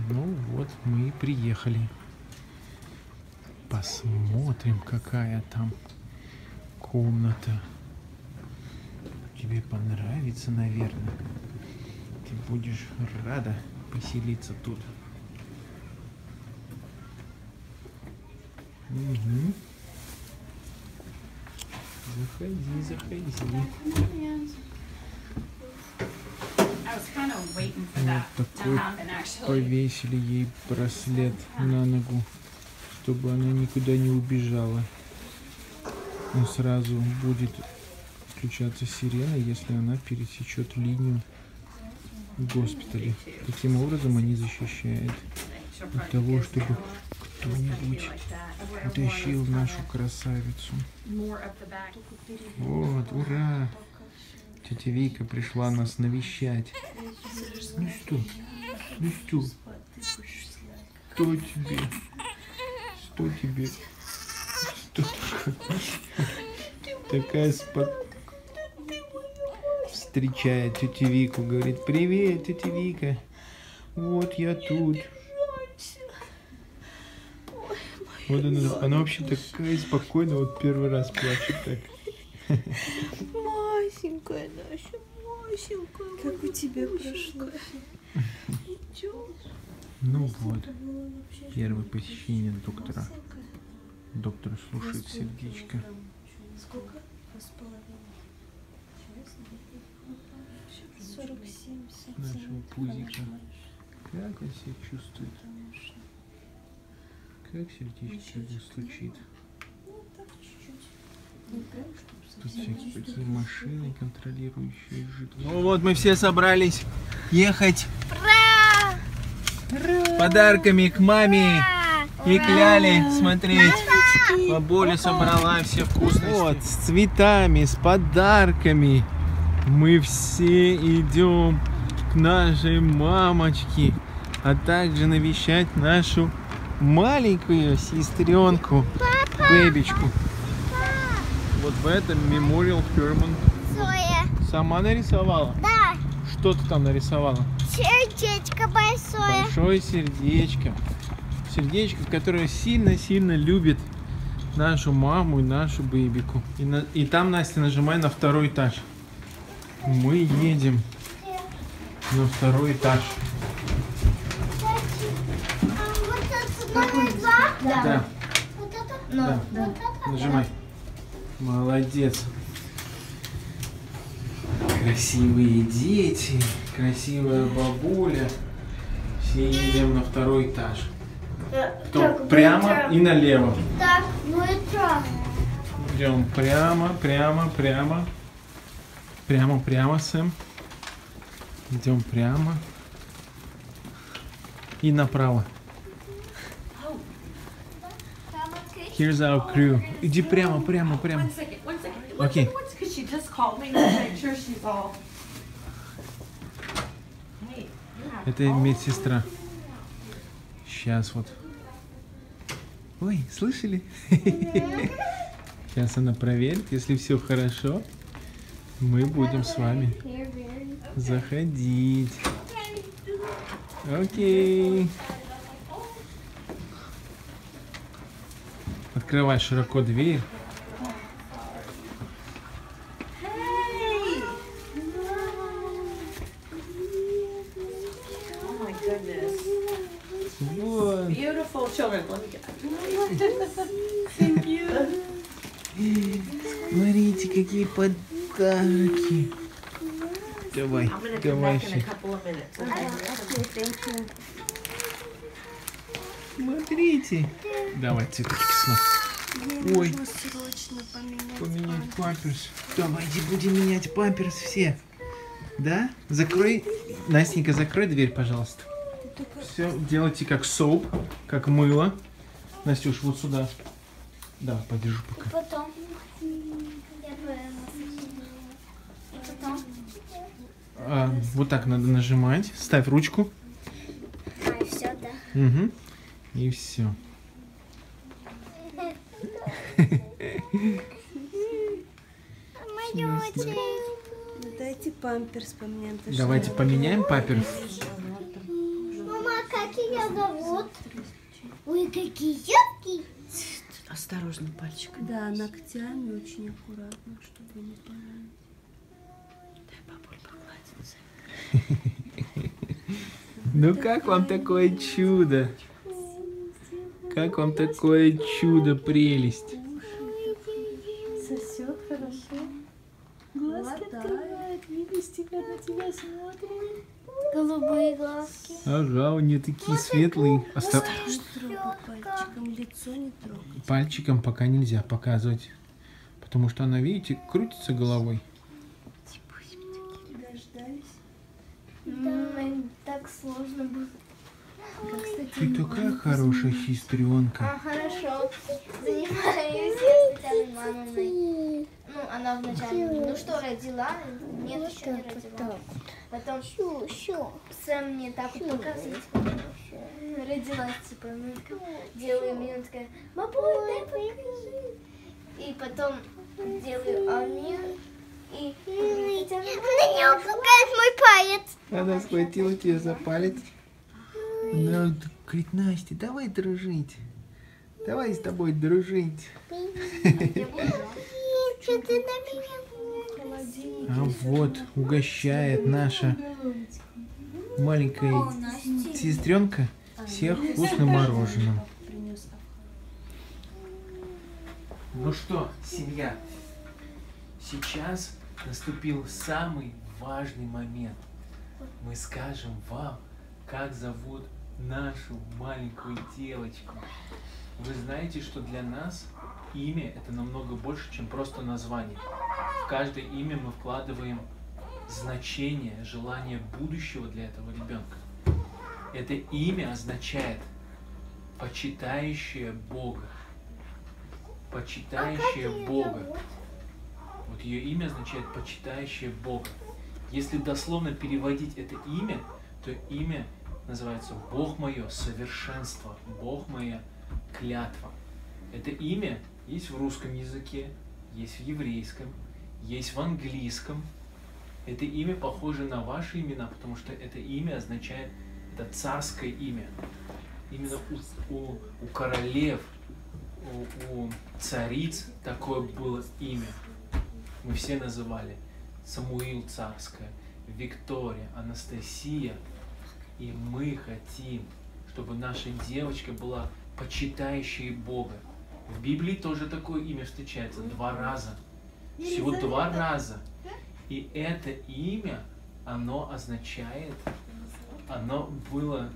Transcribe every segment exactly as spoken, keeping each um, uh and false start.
Ну вот, мы и приехали. Посмотрим, какая там комната. Тебе понравится, наверное. Ты будешь рада поселиться тут. Угу. Заходи, заходи. Вот такой повесили ей браслет на ногу, чтобы она никуда не убежала. И сразу будет включаться сирена, если она пересечет линию госпиталя. Таким образом они защищают от того, чтобы кто-нибудь утащил нашу красавицу. Вот, ура! Тетя Вика пришла нас навещать. Ну что? Ну что? Что тебе? Что тебе? Что такая спокойная? Встречает тетю Вику, говорит: привет, тетя Вика. Вот я тут. Вот она, она вообще такая спокойная, вот первый раз плачет так. Масенькая наша, Масенькая. Как у тебя прошло? Ну вот, первое посещение доктора. Доктор слушает сердечко. Сколько? сорок семь нашего пузика. Как он себя чувствует? Как сердечко его стучит? Тут всякие такие машины, контролирующие жидкость. Ну вот мы все собрались ехать с подарками к маме и к Ляле смотреть. Бабуля собрала все вкусности. Вот, с цветами, с подарками. Мы все идем к нашей мамочке, а также навещать нашу маленькую сестренку, бэбичку. Вот в этом Memorial Hermann. Соя. Сама нарисовала? Да. Что ты там нарисовала? Сердечко большое. Большое сердечко. Сердечко, которое сильно-сильно любит нашу маму и нашу бэбику. И, на... и там, Настя, нажимай на второй этаж. Мы едем на второй этаж. Вот это номер два? Да. Да. Вот это? Да. Вот это? Нажимай. Молодец. Красивые дети, красивая бабуля. Все едем на второй этаж. То Так, прямо быстро. и налево. Так, быстро. Идем прямо, прямо, прямо. Прямо, прямо, Сэм. Идем прямо. И направо. Here's our crew. Иди прямо, прямо, прямо. Окей. Это медсестра. Сейчас вот. Ой, слышали? Сейчас она проверит, если все хорошо. Мы будем с вами заходить. Окей. Открывай широко дверь. Вот. Beautiful children. Смотрите, какие подарки. Давай, давай. Смотрите. Давай цветочки снова. Ой, поменять памперс. Давайте будем менять памперс все. Да? Закрой, Настенька, закрой дверь, пожалуйста. Все, делайте как соуп, как мыло. Настюш, вот сюда. Да, подержу пока. Потом. Потом. А, вот так надо нажимать. Ставь ручку. А, и все, да. Угу. И все. Малютик. Дайте памперс поменяем. Давайте поменяем памперс. Мама, как ее зовут? Ой, какие яркие. Осторожно, пальчиком. Да, ногтями очень аккуратно, чтобы не порвать. Дай бабуль погладиться. Ну как вам такое чудо? Как вам такое чудо, прелесть? Сосет хорошо. Глазки открывает, Милистик на тебя смотрит. Голубые глазки. Ага, у нее такие светлые. Оста... Не трогай пальчиком, лицо не трогай. Пальчиком пока нельзя показывать. Потому что она, видите, крутится головой. Дождались. Да, так сложно было. Ты такая хорошая сестренка. А, хорошо. Занимаюсь я с Татьяной Ивановной. Ну, она вначале, ну что, родила? Нет, еще не родила. Потом Сэм мне так вот показывает. Родилась, типа, мы делаем, и она такая, бабуль, дай покажи. И потом делаю Аню, и на нее пугает мой палец. Она схватила тебя за палец. Она говорит, Настя, давай дружить. Давай с тобой дружить. Что ты на меня? А вот угощает наша маленькая сестренка всех вкусным мороженым. Ну что, семья, сейчас наступил самый важный момент. Мы скажем вам, как зовут нашу маленькую девочку. Вы знаете, что для нас имя — это намного больше, чем просто название. В каждое имя мы вкладываем значение, желание будущего для этого ребенка. Это имя означает «почитающая Бога». Почитающая Бога. Вот ее имя означает «почитающая Бога». Если дословно переводить это имя, то имя называется «Бог мое совершенство», «Бог моя клятва». Это имя есть в русском языке, есть в еврейском, есть в английском. Это имя похоже на ваши имена, потому что это имя означает, это царское имя. Именно у, у, у королев, у, у цариц такое было имя. Мы все называли. Самуил царское, Виктория, Анастасия. И мы хотим, чтобы наша девочка была почитающей Бога. В Библии тоже такое имя встречается два раза. Всего два раза. И это имя, оно означает, оно было...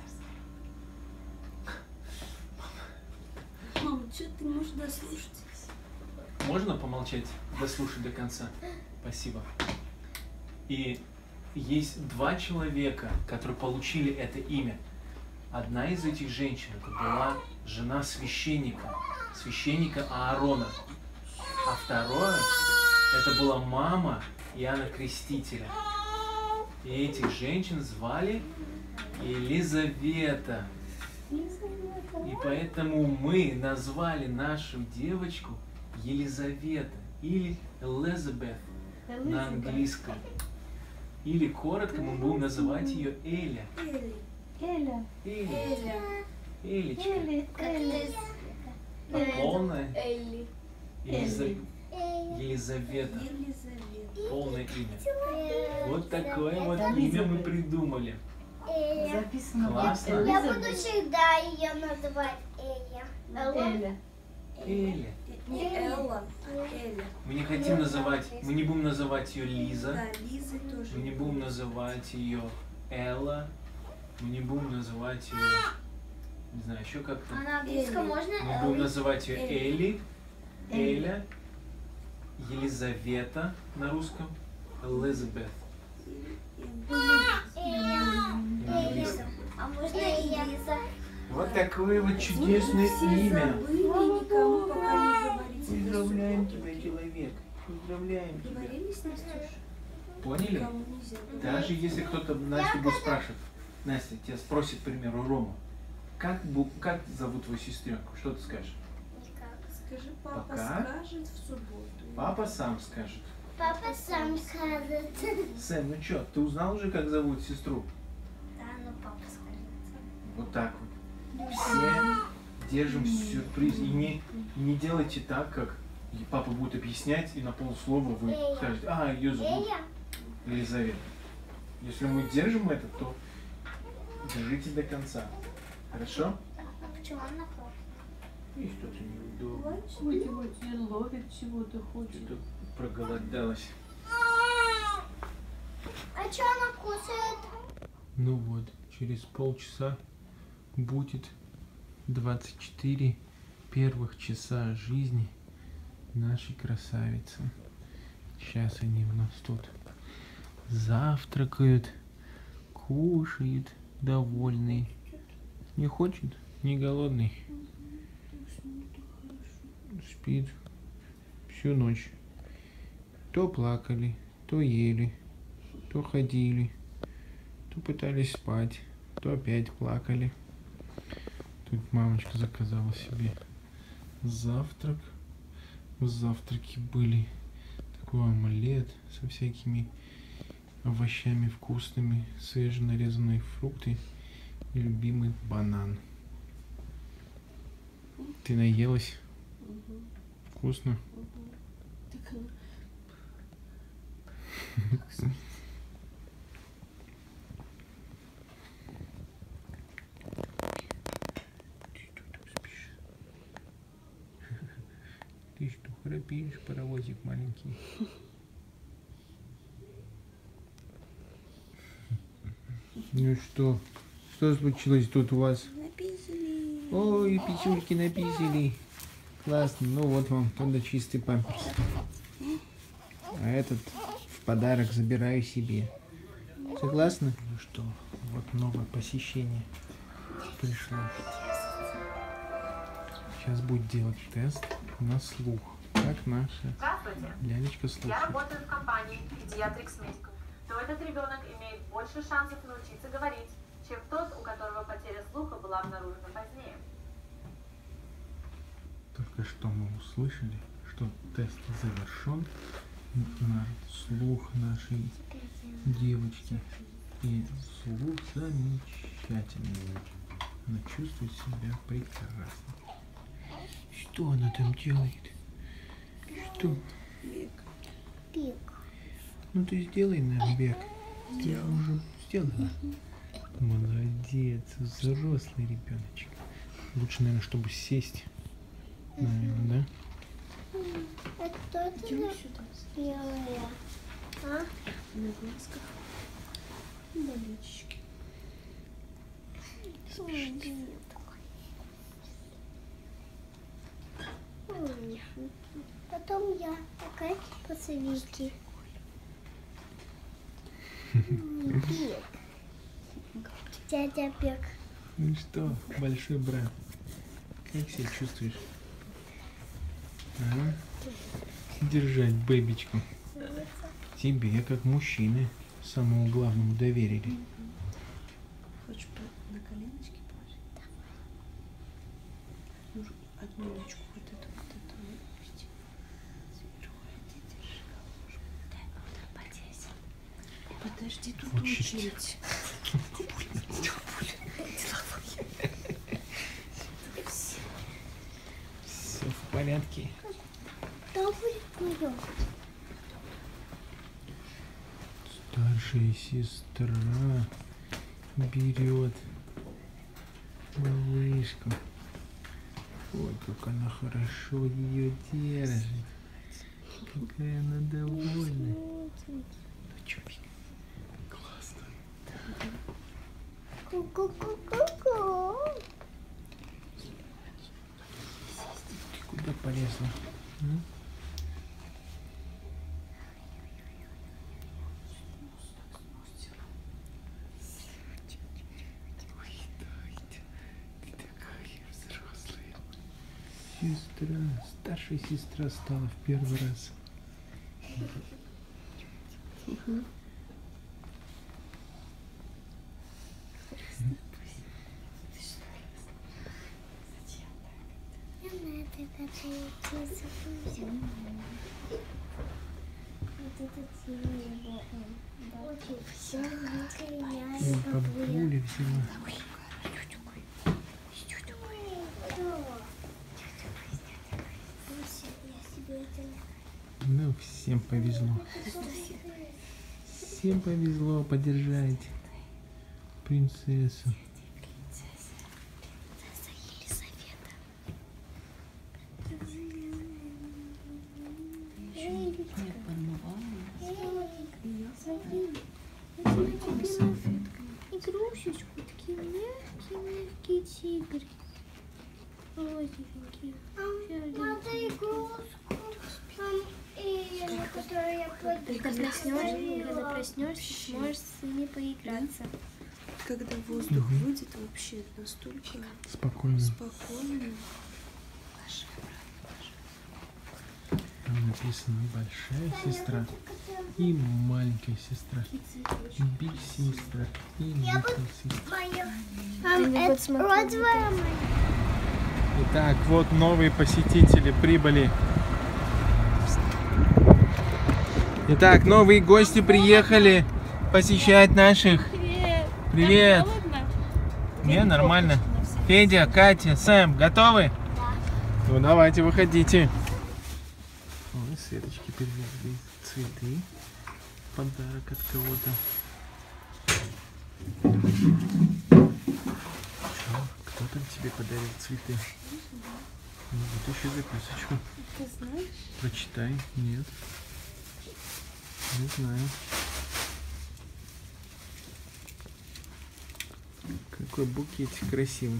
Мам, что ты можешь дослушать? Можно помолчать, дослушать до конца? Спасибо. И есть два человека, которые получили это имя. Одна из этих женщин, это была жена священника, священника Аарона. А второе, это была мама Иоанна Крестителя. И этих женщин звали Елизавета. И поэтому мы назвали нашу девочку Елизавета или Элизабет на английском. Или коротко мы будем называть ее Эля. Эля. Эля. Элечка. Эля. Эля. А полное Элли. Елиза- Елизавета. Полное имя. Вот такое вот имя мы придумали. Эля. Записано. Классно. Я буду всегда ее называть Эля. Эля. Эля. Не Элла, а Эля. Мы не хотим называть, мы не будем называть ее Лиза. Да, Лизы тоже. Мы не будем называть ее Элла. Мы не будем называть ее, не знаю, еще как-то. А на английском можно Мы будем Элли? называть ее Эли, Элли. Эля, Елизавета на русском, Элизабет. Элиза. А можно Элиза? Вот такое вот чудесное имя. Забыли, никому пока не говорите. Поздравляем тебя, человек. Поздравляем тебя. Говорили с Настюшей? Поняли? Никому нельзя. Даже если кто-то Настю будет спрашивать, Настя, тебя спросит, к примеру, Рома, как, бу- как зовут твою сестренку? Что ты скажешь? Никак. Скажи, папа Пока. скажет в субботу. Папа сам скажет. Папа сам скажет. Сэм, ну что, ты узнал уже, как зовут сестру? Да, ну папа скажет. Вот так вот. Все держим сюрприз. И не, не делайте так, как папа будет объяснять, и на полслова вы скажете: а, ее зовут Елизавета. Если мы держим это, то держите до конца. Хорошо? А почему он наклон? И что-то неудобно. Ой, ловит чего-то хочет. Что-то проголодалась. А что она кусает? Ну вот, через полчаса будет двадцать четыре первых часа жизни нашей красавицы. Сейчас они у нас тут завтракают, кушают, довольные. Не хочет? Не голодный? Спит всю ночь. То плакали, то ели, то ходили, то пытались спать, то опять плакали. Тут мамочка заказала себе завтрак. В завтраке были такой омлет со всякими овощами вкусными, свеженарезанные фрукты и любимый банан. Ты наелась? Угу. Вкусно? Угу. Так она... Ты что, храпишь, паровозик маленький? Ну что? Что случилось тут у вас? Написали. Ой, писюльки написали. Классно. Ну вот вам туда чистый памперс. А этот в подарок забираю себе. Согласна? Ну что, вот новое посещение пришло. Сейчас будет делать тест на слух. Как наша лялечка слушает. Я работаю в компании Pediatrics Medical. То этот ребенок имеет больше шансов научиться говорить, чем тот, у которого потеря слуха была обнаружена позднее. Только что мы услышали, что тест завершен на слух нашей девочки. И слух замечательный. Она чувствует себя прекрасно. Что она там делает? Что? Пик. Ну ты сделай нам бег. Я уже сделала. Молодец, взрослый ребеночек. Лучше, наверное, чтобы сесть. Наверное, да? А кто Идем это сюда. белая? А? На глазках. Болельщики. Ой, Ой. Потом я опять посовите. Бег. Дядя Бег. Ну что, большой брат, как себя чувствуешь? А? Держать бэбичку. Тебе, как мужчины, самому главному доверили. Хочешь на коленочки положить? Ну, одну ночку вот эту, вот эту выпусти. Сверху, держи головушку. Дай, вот подейся. Подожди, тут очередь. Все в порядке. Кто будет курить? Старшая сестра берет малышку. Ой, как она хорошо ее держит. Какая она довольная. Ну что, Вик? Классно. Ку-ку-ку-ку-ку. Ты куда полезла? А? Сестра, старшая сестра стала в первый раз. Угу. Все, Бабуля взяла. повезло. Всем повезло поддержать принцессу. Игрушечку, такие мягкие-мягкие тигры. Розовенькие. Надо игрушку. Которую я когда проснешься, когда проснешься, сможешь с ними поиграться. Когда воздух выйдет, вообще настолько Спокойно. спокойно. Там написано большая сестра и маленькая сестра. Биг сестра и little сестра. Розовая. Итак, вот новые посетители прибыли. Итак, новые гости приехали посещать наших. Привет! Привет! Не, нормально. Федя, Катя, Сэм, готовы? Ну давайте, выходите. Ой, Светочки привезли цветы. Подарок от кого-то. Что? Кто там тебе подарил цветы? Ну, вот еще записочку. Ты знаешь? Прочитай. Нет. Не знаю. Какой букетик красивый.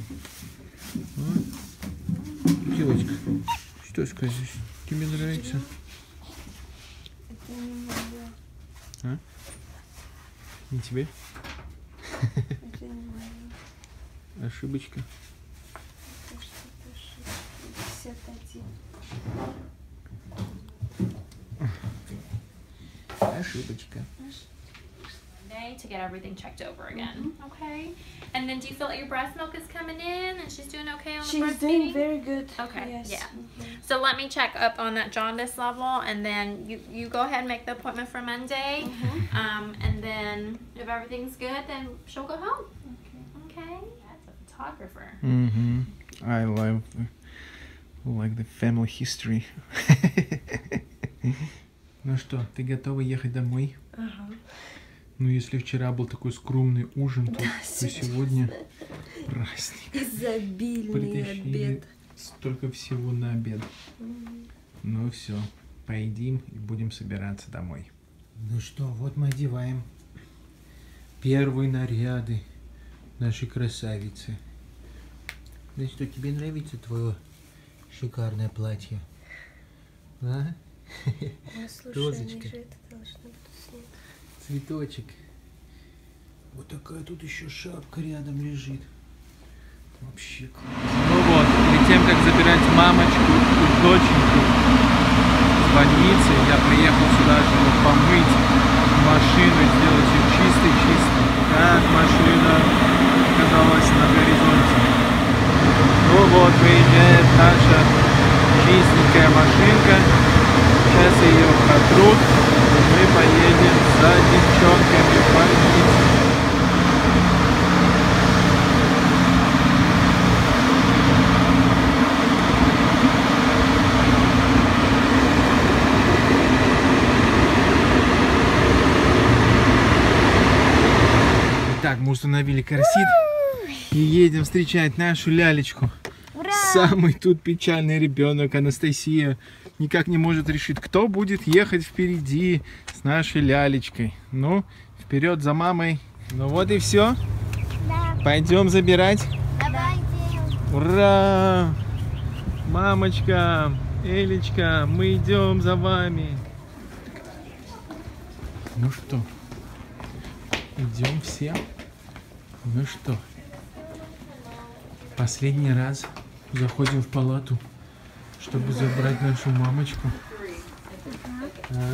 А? Девочка, что скажешь? Тебе нравится? Это не мое. А? Не тебе? Это не мое. Ошибочка. Это что-то пятьдесят один. Ошибочка. To get everything checked over again. Okay. And then do you feel like your breast milk is coming in and she's doing okay on the She's breastfeeding? doing very good. Okay, Yes. yeah. Mhm. So let me check up on that jaundice level, and then you, you go ahead and make the appointment for Monday. Mhm. Um, and then if everything's good, then she'll go home. Okay. Okay. That's a photographer. Mm-hmm. I love like the family history. Ну что, ты готова ехать домой? Ага. Ну, если вчера был такой скромный ужин, то, то сегодня праздник. Изобильный Притащили обед. столько всего на обед. Мгм. Ну все, поедим и будем собираться домой. Ну что, вот мы одеваем первые наряды нашей красавицы. Ну что, тебе нравится твое шикарное платье? А? Ну, слушай, Розочка. они же это должны будут снять. Цветочек. Вот такая тут еще шапка рядом лежит. Вообще класс. Ну вот, перед тем, как забирать мамочку и доченьку с больницы, я приехал сюда, чтобы помыть машину и сделать ее чистой-чистой. Как машина оказалась на горизонте. Ну вот, выезжает наша чистенькая машинка. Сейчас ее протрут, и мы поедем за девчонками в больницу. Итак, мы установили корсет и едем встречать нашу лялечку. Самый тут печальный ребенок, Анастасия, никак не может решить, кто будет ехать впереди с нашей лялечкой. Ну, вперед за мамой. Ну вот и все. Да. Пойдем забирать. Давайте. Ура! Мамочка, Элечка, мы идем за вами. Ну что, идем все? Ну что, последний раз заходим в палату, чтобы забрать нашу мамочку. А?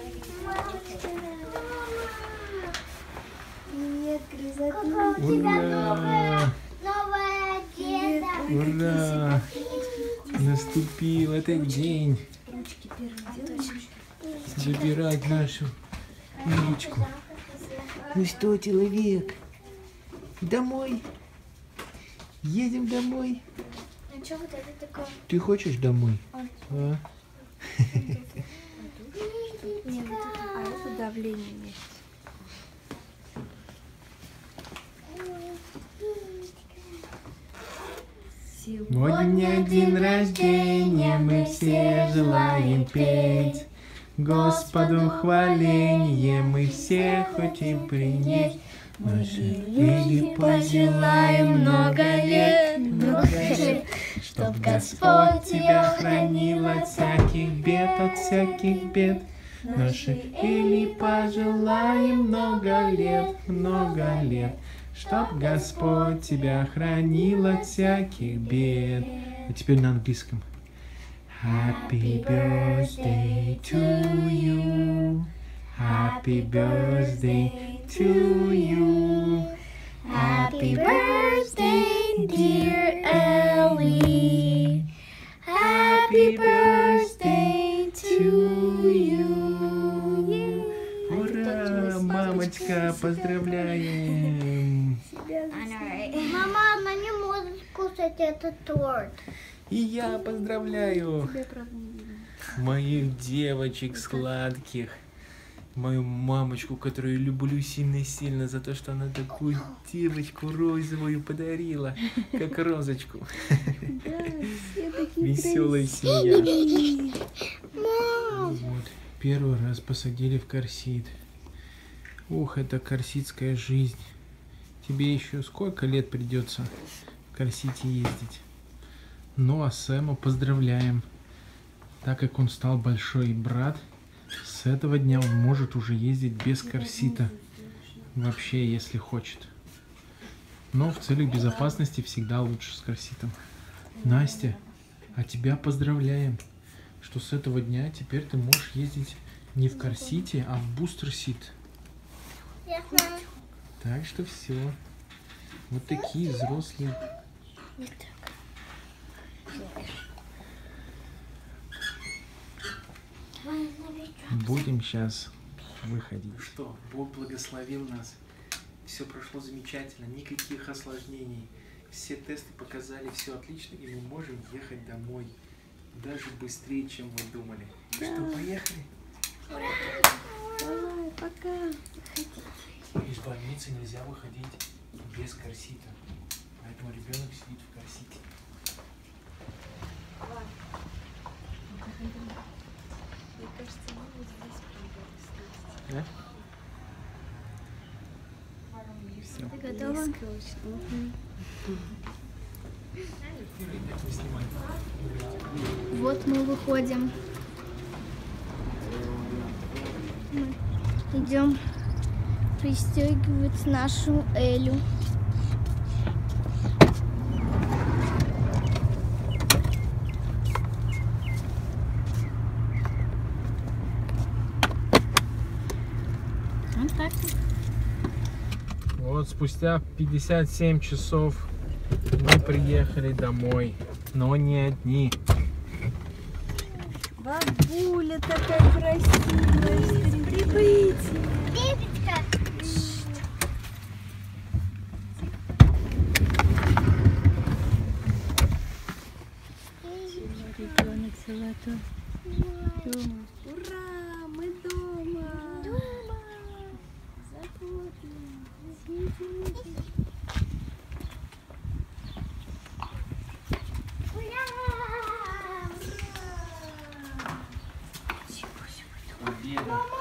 Привет, красота. У тебя Ура! новая одежда. Ура! Наступил этот день. Ручки первые делаешь? Забирать нашу Милечку. Ну что, человек? Домой. Едем домой. А что вот это такое? Ты хочешь домой? А? давление есть. Сегодня день рождения, мы все желаем петь. Господу хваление мы все хотим принять. Наши люди пожелаем много лет, много лет, чтоб Господь тебя хранил от всяких бед, от всяких бед. Наши Эли пожелаем много лет, много лет, чтоб Господь тебя хранил от всяких бед. А теперь на английском. Happy birthday to you. Happy birthday to you. Happy birthday, dear Ellie. Happy birthday to you. Ура, мамочка, поздравляем. Мама, она не может кушать этот торт. И я поздравляю моих девочек сладких. Мою мамочку, которую люблю сильно-сильно за то, что она такую девочку розовую подарила, как розочку. Веселая семья. Вот, первый раз посадили в корсит. Ух, это корситская жизнь. Тебе еще сколько лет придется в корсите ездить? Ну а Сэма поздравляем. Так как он стал большой брат, с этого дня он может уже ездить без корсита. Вообще, если хочет. Но в целях безопасности всегда лучше с корситом. Настя, а тебя поздравляем, что с этого дня теперь ты можешь ездить не в корсите, а в бустер-сит. Так что все. Вот такие взрослые. Будем сейчас выходить. Что, Бог благословил нас. Все прошло замечательно, никаких осложнений. Все тесты показали, все отлично, и мы можем ехать домой. Даже быстрее, чем мы думали. Да. Что, поехали? Давай, пока. Из больницы нельзя выходить без корсита. Поэтому ребенок сидит в корсите. Мне кажется, мы вот здесь Да? Все. Ты готова? Вот мы выходим. Мы идем пристегивать нашу Элю. Вот так. Вот спустя пятьдесят семь часов мы приехали домой, но не одни. Бабуля такая красивая, с прибытием. Ребенок золотой. Дома. Ура, мы дома. Дома. Заходим. Победа.